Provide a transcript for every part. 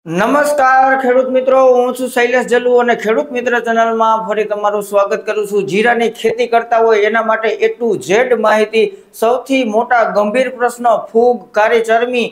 નમસ્કાર ખેડૂત મિત્રો, હું છું શૈલેષ જલ્લુ અને ખેડૂત મિત્ર ચેનલમાં ફરી તમારું સ્વાગત કરું છું। જીરાની ખેતી કરતા હોય એના માટે A to Z માહિતી। સૌથી મોટા ગંભીર પ્રશ્ન ફૂગ, કાળી ચરમી,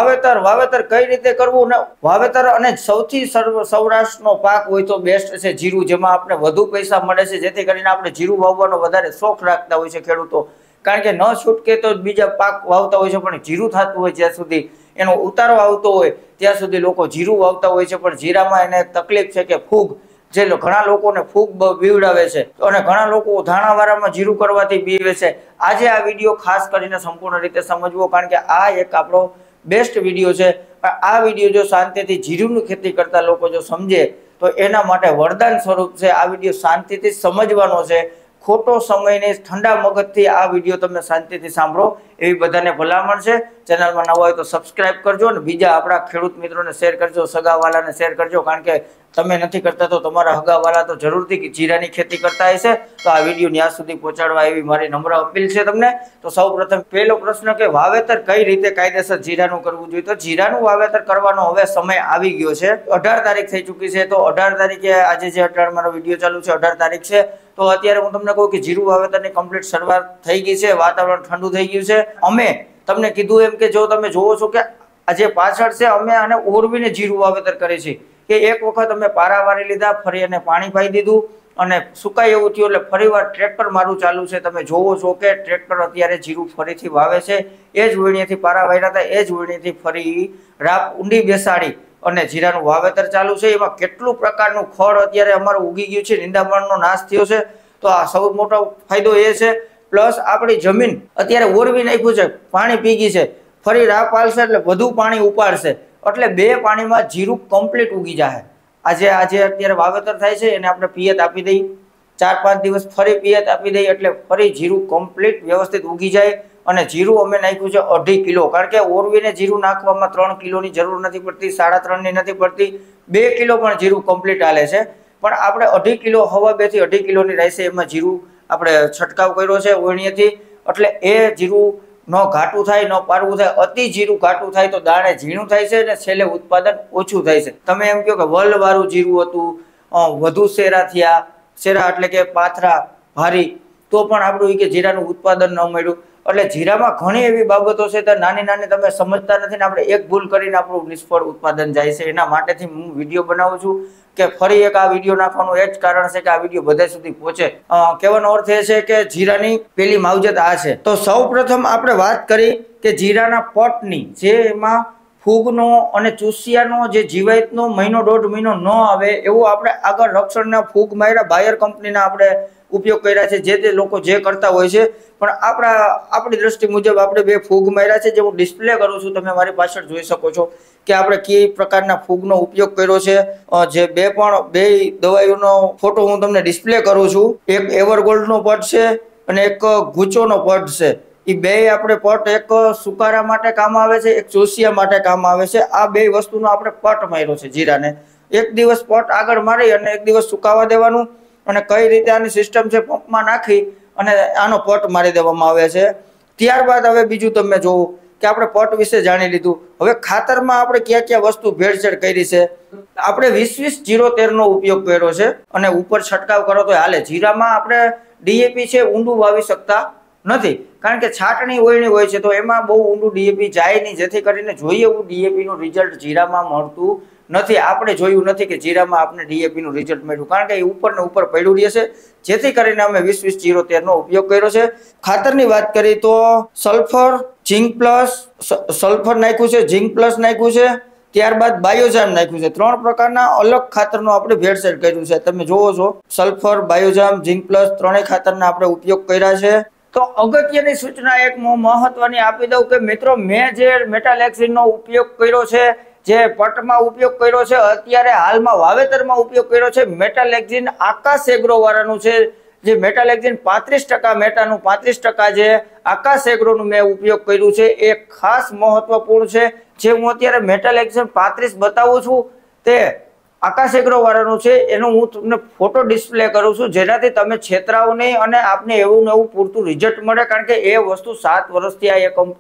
વાવેતર કઈ રીતે કરવું ને વાવેતર અને સૌથી સૌરાષ્ટ્રનો પાક હોય તો બેસ્ટ છે જીરું, જેમાં આપણે વધુ પૈસા મળે છે, જેથી કરીને આપણે જીરું વાવવાનો વધારે શોખ રાખતા હોય છે ખેડૂતો। કારણ કે ન છૂટકે તો બીજા પાક વાવતા હોય છે, પણ જીરું થતું હોય જ્યાં સુધી એનો ઉતારો આવતો હોય ત્યાં સુધી લોકો જીરું વાવતા હોય છે। પણ જીરામાં એને તકલીફ છે કે ફૂગ, જે ઘણા લોકોને ફૂગ બીવડાવે છે અને ઘણા લોકો ધાણાવાળામાં જીરું કરવાથી બીવે છે। આજે આ વિડીયો ખાસ કરીને સંપૂર્ણ રીતે સમજવો, કારણ કે આ એક આપણો બેસ્ટ વિડીયો છે। આ વિડીયો જો શાંતિથી જીરુંની ખેતી કરતા લોકો જો સમજે તો એના માટે વરદાન સ્વરૂપ છે। આ વિડીયો શાંતિથી સમજવાનો છે, ખોટો સમય ને ઠંડા મગજથી આ વિડીયો તમે શાંતિથી સાંભળો એવી બધાને ભલામણ છે। ચેનલમાં નવા હોય તો સબસ્ક્રાઇબ કરજો અને બીજા આપણા ખેડૂત મિત્રોને શેર કરજો, સગાવાલાને શેર કરજો, કારણ કે તમે નથી કરતા તો તમારા હગાવાલા તો જરૂરથી જીરાની ખેતી કરતા હશે, તો આ વિડીયો ત્યાં સુધી પહોંચાડવા એવી મારી નમ્ર અપીલ છે તમને। તો સૌપ્રથમ પહેલો પ્રશ્ન કે વાવેતર કઈ રીતે કાયદેસર જીરાનું કરવું જોઈએ, તો જીરાનું વાવેતર કરવાનો હવે સમય આવી ગયો છે। 18 તારીખ થઈ ચૂકી છે, તો 18 તારીખે આજે જે 18 મારો વિડીયો ચાલુ છે 18 તારીખ છે, તો અત્યારે હું તમને કહું કે જીરું વાવેતરની કમ્પ્લીટ શરૂઆત થઈ ગઈ છે, વાતાવરણ ઠંડુ થઈ ગયું છે। અમે તમને કીધું એમ કે જો તમે જોવો છો કે આજે પાછળ છે અમે આને ઓરવીને જીરું વાવેતર કરે છે કે એક વખત અમે પારા વારી લીધા, ફરી એને પાણી પાઈ દીધું અને સુકાય એવું થયું એટલે ફરીવાર ટ્રેક્ટર મારું ચાલુ છે। તમે જોવો છો કે ટ્રેક્ટર અત્યારે જીરું ફરીથી વાવે છે, એ જ વીણીથી પારા વાર્યા હતા, એ જ વીણીથી ફરી રાપ ઊંડી બેસાડી અને જીરાનું વાવેતર ચાલુ છે। એમાં કેટલું પ્રકારનું ખડ અત્યારે અમારું ઉગી ગયું છે, નિંદામણનો નાશ થયો છે, તો આ સૌ મોટો ફાયદો એ છે। પ્લસ આપણી જમીન અત્યારે ઓરવી નાખ્યું છે, પાણી પી ગઈ છે, ફરી રાપ આલશે એટલે વધુ પાણી ઉપાડશે, એટલે બે પાણીમાં જીરું કમ્પ્લીટ ઉગી જાય। આજે અત્યારે વાવેતર થાય છે એને આપણે પિયત આપી દઈ, 4-5 દિવસ ફરી પિયત આપી દઈ એટલે ફરી જીરું કમ્પ્લીટ વ્યવસ્થિત ઉગી જાય। અને જીરું અમે નાખ્યું છે 2.5 કિલો, કારણ કે ઓરવીને જીરું નાખવામાં 3 કિલોની જરૂર નથી પડતી, 3.5 ની નથી પડતી, 2 કિલો પણ જીરું કમ્પ્લીટ હાલે છે। પણ આપણે 2.5 કિલો, 2.5 થી 2.5 કિલોની રહેશે એમાં જીરું આપણે છંટકાવ કર્યો છે ઓણીએથી, એટલે એ જીરું ન ઘાટું થાય ન પારવું થાય। અતિ જીરું ઘાટું થાય તો દાણે ઝીણું થાય છે અને છેલ્લે ઉત્પાદન ઓછું થાય છે। તમે એમ કહો કે વલવાળું જીરું હતું, વધુ શેરા થયા, શેરા એટલે કે પાથરા ભારી, તો પણ આપણું કે જીરાનું ઉત્પાદન ન મળ્યું। એટલે જીરામાં ઘણી એવી બાબતો છે તો નાની નાની તમે સમજતા નથી ને આપણે એક ભૂલ કરીને આપણું નિષ્ફળ ઉત્પાદન જાય છે। એના માટેથી હું વિડીયો બનાવું છું કે ફરી એક આ વિડીયો નાખવાનું એ જ કારણ છે કે આ વિડીયો બધા સુધી પહોંચે। કહેવાનો અર્થ એ છે કે જીરાની પેલી માવજત આ છે। તો સૌ પ્રથમ આપણે વાત કરી કે જીરાના પટની, જે એમાં ફૂગનો અને ચૂસિયાનો જે જીવાતનો મહિનો 1.5 મહિનો ન આવે એવું આપણે આગળ રક્ષણના ફૂગ માર્યા બાયર કંપનીના આપણે ઉપયોગ કર્યા છે, જે લોકો જે કરતા હોય છે। પણ આપણી દ્રષ્ટિ મુજબ આપણે 2 ફૂગ માર્યા છે, જે હું ડિસ્પ્લે કરું છું, તમે મારી પાછળ જોઈ શકો છો કે આપણે કઈ પ્રકારના ફૂગનો ઉપયોગ કર્યો છે। જે બે દવાઈઓનો ફોટો હું તમને ડિસ્પ્લે કરું છું, એક એવરગોલ્ડનો પટ છે અને એક ગુચોનો પટ છે। એ બે આપણે પટ એક સુકારા માટે કામ આવે છે, એક ચોસિયા માટે કામ આવે છે। આ બે વસ્તુનો આપણે પટ માર્યો છે જીરાને। એક દિવસ પટ આગળ મારી અને એક દિવસ સુકાવા દેવાનું, અને કઈ રીતે આની સિસ્ટમ છે પંપમાં નાખી અને આનો પટ મારી દેવામાં આવે છે। ત્યારબાદ હવે બીજું તમે જોવો કે આપણે પટ વિશે જાણી લીધું, હવે ખાતરમાં આપણે ક્યાં ક્યાં વસ્તુ ભેળસેળ કરી છે। આપણે 20-20-0-13 નો ઉપયોગ કર્યો છે અને ઉપર છંટકાવ કરો તો હાલે। જીરામાં આપણે ડીએપી છે ઊંડું વાવી શકતા નથી, કારણ કે છાટણી ઓયણી હોય છે તો એમાં બહુ ઊંડું ડીએપી જાય નહીં, જેથી કરીને જોઈએ એવું ડીએપી નું રિઝલ્ટ જીરામાં મળતું નથી। આપણે જોયું નથી કે જીરામાં આપણે ડીએપી નું રિઝલ્ટ મળ્યું, કારણ કે એ ઉપર ને ઉપર પડ્યું રહેશે, જેથી કરીને અમે 20-20-0-13 નો ઉપયોગ કર્યો છે। ખાતરની વાત કરી તો સલ્ફર, ઝીંક પ્લસ, સલ્ફર નાખ્યું છે, ઝીંક પ્લસ નાખ્યું છે, ત્યારબાદ બાયોજામ નાખ્યું છે। 3 પ્રકારના અલગ ખાતરનો આપણે ભેળસેળ કર્યું છે, તમે જોવો છો સલ્ફર, બાયોજામ, ઝીંક પ્લસ ત્રણેય ખાતરના આપણે ઉપયોગ કર્યા છે। તો અગત્યની સૂચના એક મહત્વની આપી દઉં કે મિત્રો, મેં જે મેટાલેક્સિનનો ઉપયોગ કર્યો છે, જે પટમાં ઉપયોગ કર્યો છે, અત્યારે હાલમાં વાવેતરમાં ઉપયોગ કર્યો છે મેટાલેક્સિન આકાશ એગ્રો વાળાનું છે। જે મેટાલેક્સિન 35% મેટાનું 35% જે આકાશ એગ્રોનું મેં ઉપયોગ કર્યું છે એ ખાસ મહત્વપૂર્ણ છે। જે હું અત્યારે મેટાલેક્સિન 35 બતાવું છું તે આકાશ એગ્રો વાળાનું છે, એનો હું તમને ફોટો ડિસ્પ્લે કરું છું, જેનાથી તમે છેતરાઓ નહીં અને આપને એવું ને એવું પૂરતું રિઝલ્ટ મળે। કારણ કે એ વસ્તુ 7 વર્ષથી આ એ કંપની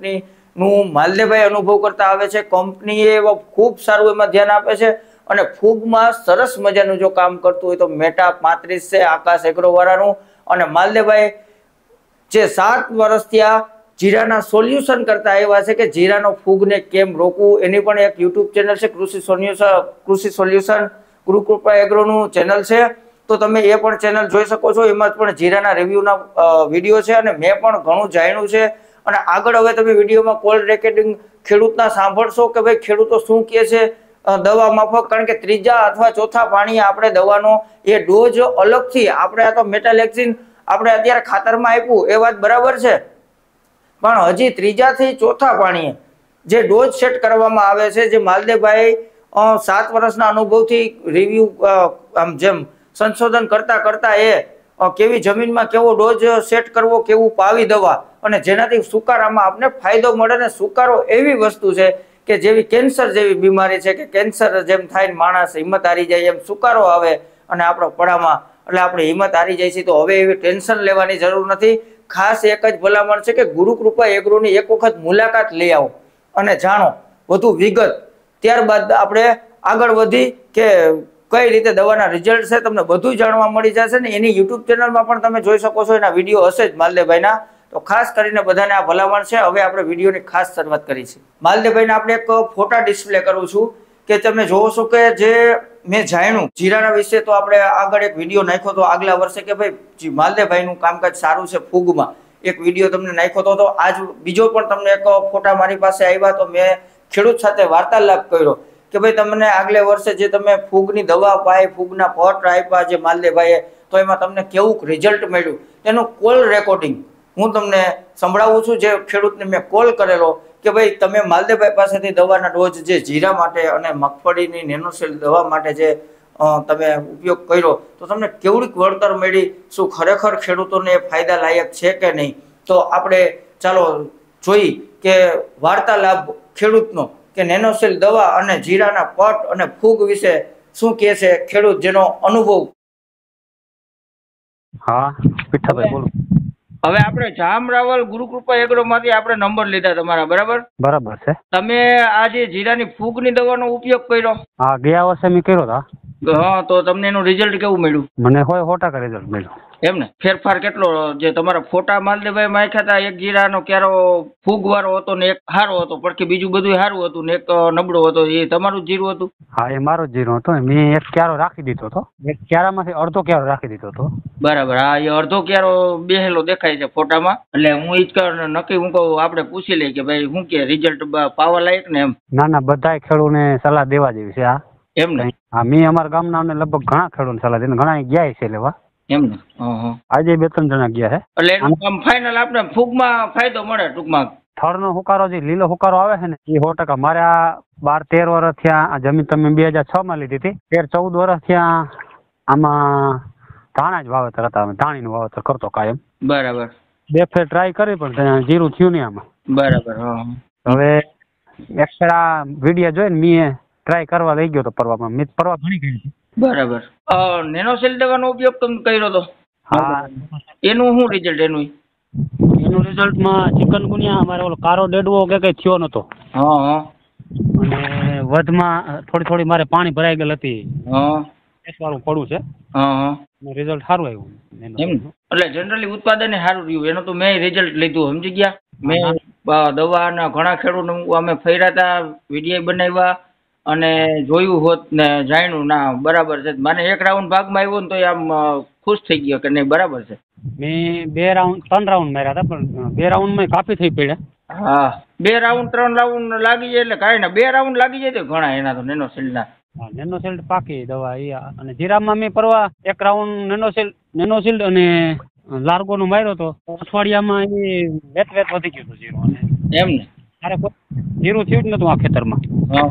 નું માલદેભાઈ અનુભવ કરતા આવે છે. કંપનીએ ખૂબ સારું એમાં ધ્યાન આપે છે અને ફૂગમાં સરસ મજાનું જો કામ કરતું હોય તો મેટા 35 છે આકાશ એગ્રો વાળાનું. અને માલદેભાઈ જે 7 વર્ષથી આ જીરાના સોલ્યુશન કરતા આવ્યા છે કે જીરાનો ફૂગને કેમ રોકવું, એની પણ એક યુટ્યુબ ચેનલ છે કૃષિ સોલ્યુશન ગુરુકૃપા એગ્રોનું ચેનલ છે. તો તમે એ પણ ચેનલ જોઈ શકો છો. એમાં પણ જીરાના રિવ્યુના વિડીયો છે અને મેં પણ ઘણું જાણ્યું છે. અને આગળ હવે તમે વિડીયોમાં કોલ રેકોર્ડિંગ ખેડૂતના સાંભળશો કે ભાઈ ખેડૂતો શું કહે છે દવા માફક. કારણ કે 3જા અથવા 4થા પાણીએ આપણે દવાનો એ ડોઝ અલગથી આપણે આ તો મેટાલેક્સિન આપણે અત્યારે ખાતરમાં આપ્યું એ વાત બરાબર છે, પણ હજી 3જા થી 4થા પાણીએ જે ડોઝ સેટ કરવામાં આવે છે, જે માલદેભાઈ 7 વર્ષના અનુભવથી રિવ્યુ આમ જેમ સંશોધન કરતા કરતા એ કેવી જમીનમાં કેવો ડોઝ સેટ કરવો, કેવું પાવી દવા, અને જેનાથી સુકારામાં આપણે ફાયદો મળે. ને સુકારો એવી વસ્તુ છે કે જેવી કેન્સર જેવી બીમારી છે કે કેન્સર જેમ થાય માણસ હિંમત હારી જાય, એમ સુકારો આવે અને આપણો પડામાં એટલે આપણે હિંમત હારી જાય છે. તો હવે એવી ટેન્શન લેવાની જરૂર નથી. ખાસ એક જ ભલામણ છે કે ગુરુકૃપા એગ્રોની એક વખત મુલાકાત લઈ આવો અને જાણો વધુ વિગત. ત્યારબાદ આપણે આગળ વધી કે કઈ રીતે દવાના રિઝલ્ટ છે તમને બધું જાણવા મળી જશે. ને એની યુટ્યુબ ચેનલમાં પણ તમે જોઈ શકો છો, એના વિડીયો હશે જ માલદેભાઈના. તો ખાસ કરીને બધાને આ ભલામણ છે. હવે આપણે વિડીયોની ખાસ શરૂઆત કરી છે. માલદેભાઈને આપણે એક ફોટા ડિસ્પ્લે કરું છું કે તમે જોવો છો કે જે મેં જાણ્યું જીરાના વિશે. તો આપણે આગળ એક વિડીયો નાખ્યો હતો આગલા વર્ષે કે ભાઈ માલદેભાઈનું કામકાજ સારું છે ફૂગમાં, એક વિડીયો તમને નાખ્યો હતો. તો આજ બીજો પણ તમને એક ફોટા મારી પાસે આવ્યા તો મેં ખેડૂત સાથે વાર્તાલાપ કર્યો કે ભાઈ તમને આગલે વર્ષે જે તમે ફૂગની દવા પાઈ, ફૂગના પટ આપ્યા જે માલદેભાઈએ, તો એમાં તમને કેવું રિઝલ્ટ મળ્યું તેનું કોલ રેકોર્ડિંગ હું તમને સંભળાવું છું. જે ખેડૂતને મેં કોલ કરેલો કે ભાઈ તમે માલદેભાઈ પાસેથી દવાના ડોઝ જે જીરા માટે અને મગફળીની નેનોસેલ દવા માટે જે તમે ઉપયોગ કર્યો તો તમને કેવડીક વળતર મળી, શું ખરેખર ખેડૂતોને ફાયદા લાયક છે કે નહીં. તો આપણે ચાલો જોઈ કે વાર્તાલાપ ખેડૂતનો કે નેનોસેલ દવા અને જીરાના પટ અને ફૂગ વિશે શું કહે છે ખેડૂત જેનો અનુભવ. હા પીઠાભાઈ બોલો. હવે આપણે જામરાવલ ગુરુકૃપા એગ્રો માંથી આપણે નંબર લીધા તમારા, બરાબર? બરાબર છે. તમે આ જે જીરાની ફૂગની દવાનો ઉપયોગ કર્યો? હા ગયા વર્ષે મેં કર્યો હતા. હા, તો તમને એનું રિઝલ્ટ કેવું મળ્યું? મને 100% રિઝલ્ટ મળ્યું. એમ ને? ફેરફાર કેટલો? જે તમારા ફોટા માલદેભાઈ માખ્યા હતા, એક જીરાનો ક્યારો ફૂગ વાળો હતો ને એક સારો હતો, પછી બીજું બધું સારું હતું ને એક નબળો હતો, એ તમારું જીરું હતું? હા એ મારો જ જીરો હતો. મેં એક ક્યારો રાખી દીધો હતો, એક ક્યારામાંથી અડધો ક્યારો રાખી દીધો હતો. બરાબર. હા એ અડધો ક્યારો બેહેલો દેખાય છે ફોટામાં, એટલે હું ઈ જ નક્કી હું કહું આપણે પૂછી લઈએ કે ભાઈ શું કે રિઝલ્ટ પાવા લાયક ને એમ. ના ના બધાય ખેડૂતને સલાહ દેવા જેવી છે આ. એમ ને? હા મેં અમારા ગામના લગભગ ઘણા ખેડૂતને સલાહ દઈને ઘણા ગયા છે લેવા. એમ ને? આજે 2-3 જણા ગયા છે. એટલે એનું કામ ફાઇનલ આપણે ફૂગમાં ફાયદો મળે ટૂંકમાં. થડનો હુકારો જે લીલો હુકારો આવે છે ને એ 100%. મારે આ 12-13 વર્ષ થયા આ જમીન તમે 2006 માં લીધી હતી. 13-14 વર્ષ થયા આમાં ધાણા જ વાવેતર હતા. અમે ધાણીનું વાવેતર કરતો કાયમ. બરાબર. 2 ફેર ટ્રાય કરી પણ જીરું થયું નહીં આમાં. બરાબર. હવે એક્સ્ટ્રા વિડીયો જોઈને મેં ટ્રાય કરવા લઈ ગયો તો પરવામાં. મેં પરવા ઘણી કરી હતી. બરાબર. નેનોસેલ દવાનો ઉપયોગ તમે કર્યો હતો? હા. એનું શું રિઝલ્ટ? એનું રિઝલ્ટમાં ચિકનગુનિયા અમારે ઓલો કારો ડેડવો કે કઈ થયો નતો. હા. અને વધમાં થોડી મારે પાણી ભરાઈ ગયેલ હતી. હા. વાળું પડું છે. હા. રિઝલ્ટ સારું આવ્યું. એમ? એટલે જનરલી ઉત્પાદન સારું રહ્યું. એનું તો મેં રિઝલ્ટ લીધું, સમજી ગયા? મેં દવાના ઘણા ખેડૂત અમે ફર્યા હતા, વિડીયો બનાવ્યા અને જોયું હોત ને જાણ્યું ના બરાબર છે. મને 1 રાઉન્ડ ભાગમાં આવ્યો ને તો આમ ખુશ થઈ ગયો કે નહીં બરાબર છે. મેં 3 રાઉન્ડ માર્યા હતા પણ 2 રાઉન્ડમાં કાફી થઈ પડ્યા. હા 2 રાઉન્ડ 3 રાઉન્ડ લાગી જાય એટલે કાંઈ ના. 2 રાઉન્ડ લાગી જાય તો ઘણા એના તો નેનોસેલના. હા નેનોસેલ્ડ પાકી દવા એ. અને જીરામાં મેં પરવા 1 રાઉન્ડ નેનોસેલ્ડ અને લાર્ગોનો માર્યો તો અઠવાડિયામાં એ વેત વધી ગયું હતું જીરું. એમ ને? અરે જીરું થયું જ નતું આ ખેતરમાં.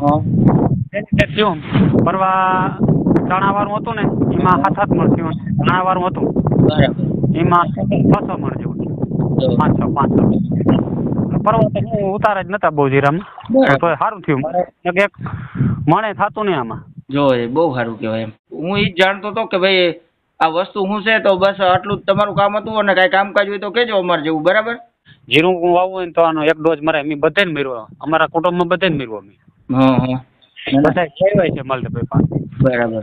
થયું પરવા ચણાવાળું હતું ને એમાં 7 મણ થયું. ચણાવાળું હતું બરાબર એમાં 600 મણ જેવું થયું. 500 પરવા તો હું ઉતાર જ નતા બહુ જીરામાં. તો સારું થયું. એક મણે થતું નહીં આમાં. જો એ બહુ સારું કહેવાય. એમ હું એ જ જાણતો હતો કે ભાઈ આ વસ્તુ શું છે. તો બસ આટલું જ તમારું કામ હતું અને કાંઈ કામકાજ હોય તો કહેજો અમારે જેવું, બરાબર? જીરું વાવવું હોય ને તો આનો એક ડોઝ મરે અમે બધે જ મર્યો, અમારા કુટુંબમાં બધે જ મર્યો અમે. બધા ખેવાય છે મલદભાઈ પાસે. બરાબર.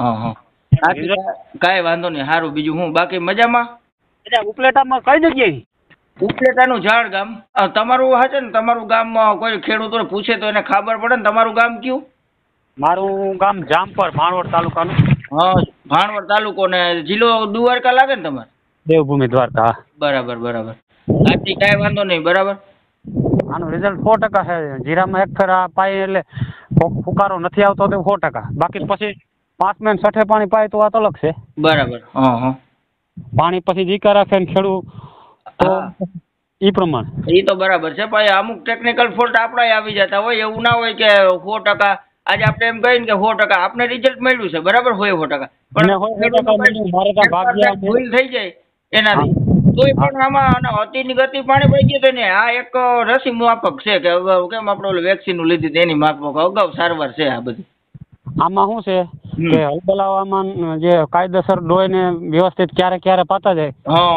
કાંઈ વાંધો નહીં, સારું. બીજું હું બાકી મજામાં? ઉપલેટામાં કઈ જગ્યાએ? ઉપલેટાનું ઝાડ ગામ તમારું હશે ને? તમારું ગામ કોઈ ખેડૂતોને પૂછે તો એને ખબર પડે ને. તમારું ગામ કયું? મારું ગામ જામપર, ભાણવડ તાલુકાનું. હા, ભાણવડ તાલુકો ને જિલ્લો દ્વારકા લાગે ને તમારે? દેવભૂમિ દ્વારકા. બરાબર બરાબર. બાકી કાંઈ વાંધો નહીં. બરાબર. આનું રિઝલ્ટ 100% છે. જીરામાં એક ફેર આ પાય એટલે ફુકારો નથી આવતો તો 100%. બાકી પછી 5 મહિને 60 પાણી પાય તો વાત અલગ છે. બરાબર. પાણી પછી જીકા રાખે ને ખેડૂત તો ઈ પ્રમાણે. એ તો બરાબર છે. પણ અમુક ટેકનિકલ ફોલ્ટ આપણા આવી જતા હોય. એવું ના હોય કે 100%. આજે આપણે એમ કહીએ ને કે 100% આપને રિઝલ્ટ મળ્યું છે, બરાબર હોય 100%. પણ ભૂલ થઈ જાય એનાથી તોય પણ આમાં અતિની ગતિ પાણી પડી ગયું ને. આ એક રસી માફક છે કે કેમ આપણે ઓલું વેક્સિન લીધી તેની માફક અગાઉ સારવાર છે આ બધી. આમાં શું છે કે હલબલાવામાં જે કાયદેસર ડોયને વ્યવસ્થિત ક્યારે ક્યારે પાતા જાય.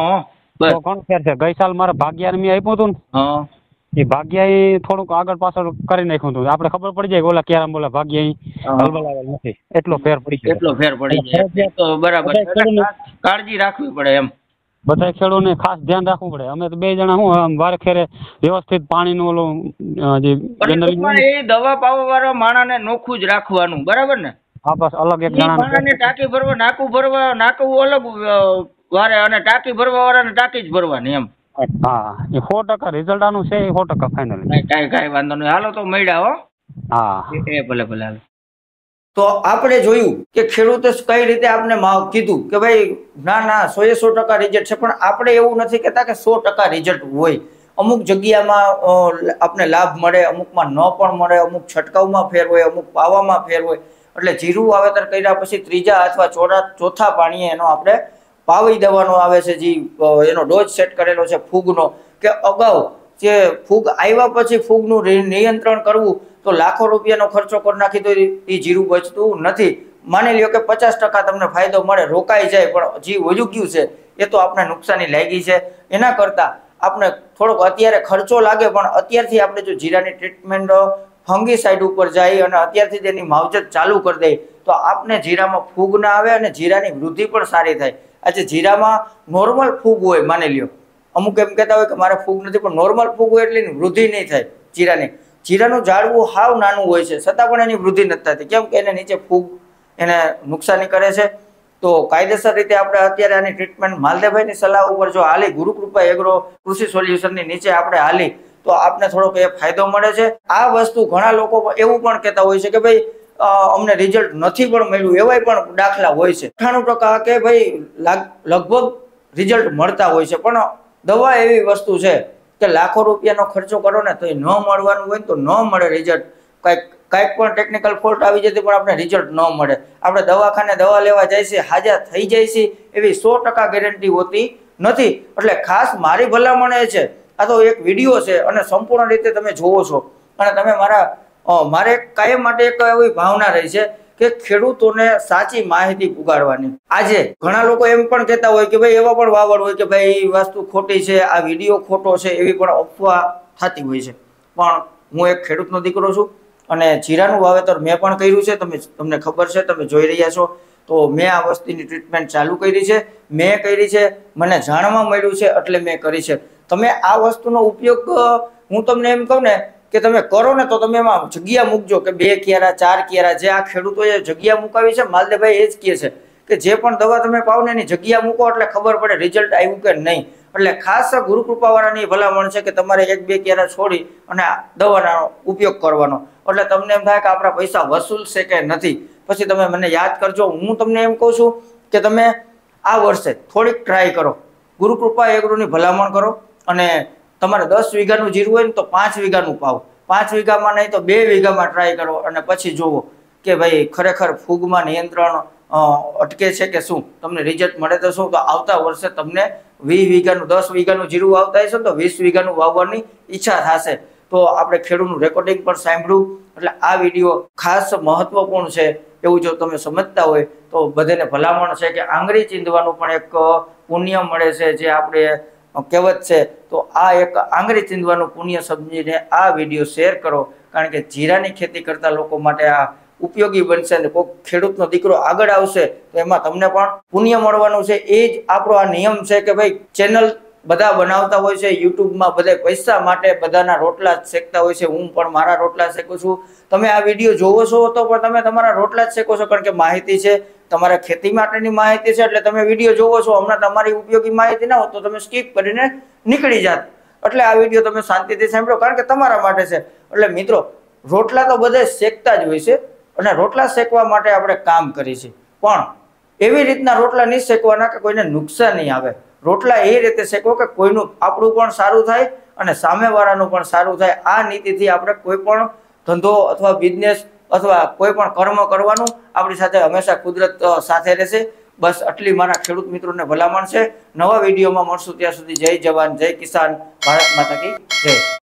તો ઘણું ફેર છે. ગઈ સાલ મારે ભાગ્યા મેં આપ્યું હતું ને, એ ભાગ્યા એ થોડુંક આગળ પાછળ કરી નાખ્યું હતું. આપણે ખબર પડી જાય ઓલા ક્યારે બોલા ભાગ્યા હલબલાવેલ નથી, એટલો ફેર પડી જાય. એટલો ફેર પડી જાય તો બરાબર. કાળજી રાખવી પડે એમ. બધા ખેડૂતોને ખાસ ધ્યાન રાખવું પડે. અમે તો 2 જણા હું વારે ખેરે વ્યવસ્થિત પાણીનું ઓલું જે એ દવા પાવા વાળા માણાને નોખું જ રાખવાનું, બરાબર ને? હા, બસ અલગ એક જણા ટાંકી ભરવા નાકવું અલગ વારે અને ટાંકી ભરવા વાળાને ટાંકી જ ભરવાની એમ. હા, એ 100% રિઝલ્ટ આનું છે, 100% ફાઇનલ. કાંઈ વાંધો નહીં. હાલો તો મળ્યા હો. હા, એ ભલે ભલે હાલો. તો આપણે જોયું કે ખેડૂતે કઈ રીતે આપણે કીધું કે ભાઈ ના 100% રિઝલ્ટ છે, પણ આપણે એવું નથી કહેતા કે 100% રિઝલ્ટ હોય. અમુક જગ્યામાં આપણે લાભ મળે, અમુકમાં ન પણ મળે, અમુક છંટકાવમાં ફેર હોય, અમુક પાવામાં ફેર હોય. એટલે જીરું વાવેતર કર્યા પછી 3જા અથવા 4થા પાણીએ એનો આપણે પાવી દેવાનો આવે છે. જે એનો ડોઝ સેટ કરેલો છે ફૂગનો, કે અગાઉ જે ફૂગ આવ્યા પછી ફૂગનું નિયંત્રણ કરવું તો લાખો રૂપિયાનો ખર્ચો કરી નાખી તો એ જીરું બચતું નથી. માની લ્યો કે 50% તમને ફાયદો મળે, રોકાઈ જાય, પણ જે વયું ગયું છે એ તો આપણે નુકસાની લાગી છે. એના કરતાં આપણે થોડોક અત્યારે ખર્ચો લાગે, પણ અત્યારથી આપણે જો જીરાની ટ્રીટમેન્ટ ફંગીસાઇડ ઉપર જાય અને અત્યારથી જ એની માવજત ચાલુ કરી દઈએ તો આપને જીરામાં ફૂગ ના આવે અને જીરાની વૃદ્ધિ પણ સારી થાય. આજે જીરામાં નોર્મલ ફૂગ હોય, માની લ્યો અમુક એમ કહેતા હોય કે મારે ફૂગ નથી, પણ નોર્મલ ફૂગ હોય એટલે એની વૃદ્ધિ નહીં થાય જીરાની. જીરાનું ઝાડવું હાવ નાનું હોય છે છતાં પણ એની વૃદ્ધિ નથી થતી. કેમ કે એને નીચે ફૂગ એને નુકસાની કરે છે. તો કાયદેસર રીતે આપણે અત્યારે આની ટ્રીટમેન્ટ માલદેભાઈની સલાહ ઉપર જો હાલી, ગુરુકૃપા એગ્રો કૃષિ સોલ્યુશનની નીચે આપણે હાલી તો આપને થોડોક એ ફાયદો મળે છે. આ વસ્તુ ઘણા લોકો એવું પણ કહેતા હોય છે કે ભાઈ અમને રિઝલ્ટ નથી પણ મળ્યું, એવાય પણ દાખલા હોય છે. 98% કે ભાઈ લગભગ રિઝલ્ટ મળતા હોય છે. પણ દવા એવી વસ્તુ છે કે લાખો રૂપિયાનો ખર્ચો કરો ને તો એ ન મળવાનું હોય તો ન મળે રિઝલ્ટ. કાંઈક પણ ટેકનિકલ ફોલ્ટ આવી જતી પણ આપણે રિઝલ્ટ ન મળે. આપણે દવાખાને દવા લેવા જાય છે, હાજર થઈ જાય છે, એવી 100% ગેરંટી હોતી નથી. એટલે ખાસ મારી ભલામણ એ છે, આ તો એક વિડીયો છે અને સંપૂર્ણ રીતે તમે જોવો છો અને તમે મારે કાયમ માટે એક એવી ભાવના રહી છે કે ખેડૂતોને સાચી માહિતી પુગાડવાની. આજે ઘણા લોકો એમ પણ કહેતા હોય કે ભાઈ એવા પણ વાવડ હોય કે ભાઈ વસ્તુ ખોટી છે, આ વિડીયો ખોટો છે, એવી પણ અફવા થતી હોય છે. પણ હું એક ખેડૂતનો દીકરો છું અને જીરાનું વાવેતર મેં પણ કર્યું છે. તમને ખબર છે, તમે જોઈ રહ્યા છો. તો મેં આ વસ્તુની ટ્રીટમેન્ટ ચાલુ કરી છે, મેં કરી છે, મને જાણવા મળ્યું છે એટલે મેં કરી છે. તમે આ વસ્તુનો ઉપયોગ હું તમને એમ કહું ને કે તમે કરો ને તો તમે એમાં જગ્યા મૂકજો કે 2 ક્યારા 4 ક્યારા. જે આ ખેડૂતોએ જગ્યા મુકાવી છે, માલદેભાઈ એ જ કહે છે કે જે પણ દવા તમે પાવ ને એની જગ્યા મૂકો એટલે ખબર પડે રિઝલ્ટ આવ્યું કે નહીં. એટલે ખાસ ગુરુકૃપાવાળાની ભલામણ છે કે તમારે 1-2 ક્યારા છોડી અને દવાનો ઉપયોગ કરવાનો. એટલે તમને એમ થાય કે આપણા પૈસા વસૂલ છે કે નથી. પછી તમે મને યાદ કરજો. હું તમને એમ કહું છું કે તમે આ વર્ષે થોડીક ટ્રાય કરો, ગુરુકૃપા એગ્રોની ભલામણ કરો અને તમારે 10 વીઘાનું જીરું હોય ને તો 5 વીઘાનું પાવ, 5 વીઘામાં નહીં તો 2 વીઘામાં ટ્રાય કરો અને પછી જુઓ કે ભાઈ ખરેખર ફૂગમાં નિયંત્રણ અટકે છે કે શું, તમને રિઝલ્ટ મળે તો શું. તો આવતા વર્ષે તમને 20 વીઘાનું 10 વીઘાનું જીરું વાવતા હશો તો 20 વીઘાનું વાવવાની ઈચ્છા થશે. તો આપણે ખેડૂતનું રેકોર્ડિંગ પણ સાંભળ્યું. એટલે આ વિડીયો ખાસ મહત્વપૂર્ણ છે એવું જો તમે સમજતા હોય તો બધાને ભલામણ છે કે આંગળી ચીંધવાનું પણ એક પુણ્ય મળે છે, જે આપણે કહેવત છે. તો આ એક આંગળી ચીંધવાનું પુણ્ય સમજીને આ વિડીયો શેર કરો, કારણ કે જીરાની ખેતી કરતા લોકો માટે આ ઉપયોગી બનશે અને કોઈ ખેડૂતનો દીકરો આગળ આવશે તો એમાં તમને પણ પુણ્ય મળવાનું છે. એ જ આપણો આ નિયમ છે કે ભાઈ ચેનલ બધા બનાવતા હોય છે યુટ્યુબમાં, બધા પૈસા માટે બધાના રોટલા જ શેકતા હોય છે. હું પણ મારા રોટલા શેકું છું. તમે આ વિડીયો જોવો છો તો પણ તમે તમારા રોટલા જ શેકો છો, કારણ કે માહિતી છે, તમારા ખેતી માટેની માહિતી છે, એટલે તમે વિડીયો જોવો છો. હમણાં તમારી ઉપયોગી માહિતી ના હોય તો તમે સ્કીપ કરીને નીકળી જાત. એટલે આ વિડીયો તમે શાંતિથી સાંભળો, કારણ કે તમારા માટે છે. એટલે મિત્રો, રોટલા તો બધા શેકતા જ હોય છે અને રોટલા શેકવા માટે આપણે કામ કરીએ છીએ, પણ એવી રીતના રોટલા નહીં શેકવાના કે કોઈને નુકસાન નહીં આવે. રોટલા એ રીતે શેકો કે કોઈનું આપણું પણ સારું થાય અને સામેવાળાનું પણ સારું થાય. આ નીતિથી આપણે કોઈ પણ ધંધો અથવા બિઝનેસ અથવા કોઈ પણ કર્મ કરવાનું. આપણી સાથે હંમેશા કુદરત સાથે રહેશે. બસ આટલી મારા ખેડૂત મિત્રોને ભલામણ છે. નવા વિડીયોમાં મળશું, ત્યાં સુધી જય જવાન જય કિસાન, ભારત માતા કી જય.